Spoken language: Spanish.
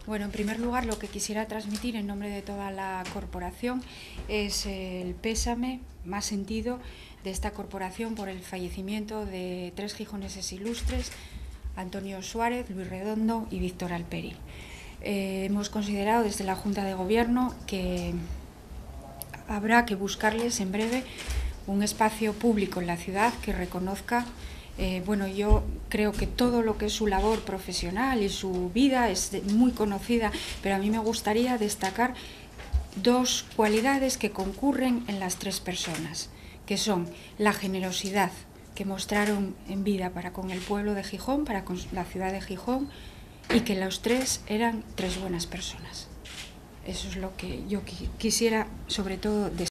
Bueno, en primer lugar, lo que quisiera transmitir en nombre de toda la corporación es el pésame más sentido de esta corporación por el fallecimiento de 3 gijoneses ilustres, Antonio Suárez, Luis Redondo y Víctor Alperi. Hemos considerado desde la Junta de Gobierno que habrá que buscarles en breve un espacio público en la ciudad que reconozca. Bueno, yo creo que todo lo que es su labor profesional y su vida es muy conocida, pero a mí me gustaría destacar 2 cualidades que concurren en las 3 personas, que son la generosidad que mostraron en vida para con el pueblo de Gijón, para con la ciudad de Gijón, y que los 3 eran 3 buenas personas. Eso es lo que yo quisiera sobre todo destacar.